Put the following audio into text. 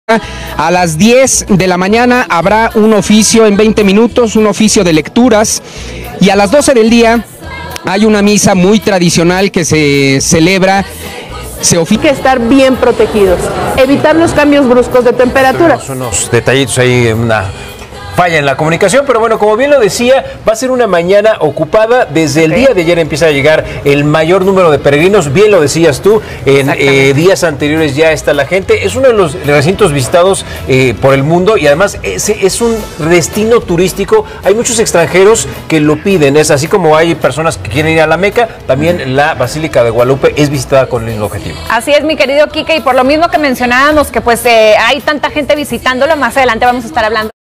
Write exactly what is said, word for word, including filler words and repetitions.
A las diez de la mañana habrá un oficio en veinte minutos, un oficio de lecturas, y a las doce del día hay una misa muy tradicional que se celebra. Se Hay que estar bien protegidos, evitar los cambios bruscos de temperatura. Tenemos unos detallitos ahí, una falla en la comunicación, pero bueno, como bien lo decía, va a ser una mañana ocupada. Desde el okay. día de ayer empieza a llegar el mayor número de peregrinos, bien lo decías tú, en eh, días anteriores ya está la gente. Es uno de los recintos visitados eh, por el mundo y además es, es un destino turístico. Hay muchos extranjeros que lo piden, es así como hay personas que quieren ir a la Meca, también la Basílica de Guadalupe es visitada con el mismo objetivo. Así es, mi querido Quique, y por lo mismo que mencionábamos que pues eh, hay tanta gente visitándolo, más adelante vamos a estar hablando.